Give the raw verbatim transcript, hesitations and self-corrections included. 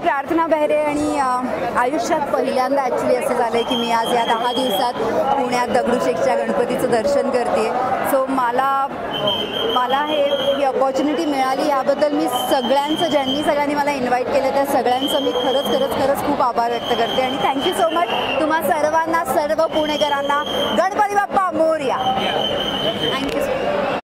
प्रार्थना बहरे आणि आयुष्यात पहिल्यांदा ॲक्च्युली असं झालं आहे की मी आज या दहा दिवसात पुण्यात दगडूशेठच्या गणपतीचं दर्शन करते. सो मला मला हे ही अपॉर्च्युनिटी मिळाली याबद्दल मी सगळ्यांचं, ज्यांनी सगळ्यांनी मला इन्व्हाइट केलं त्या सगळ्यांचं मी खरंच खरंच खरंच खूप आभार व्यक्त करते आणि थँक्यू सो मच तुम्हा सर्वांना, सर्व पुणेकरांना. Ganpati Bappa Morya. Thank you so much.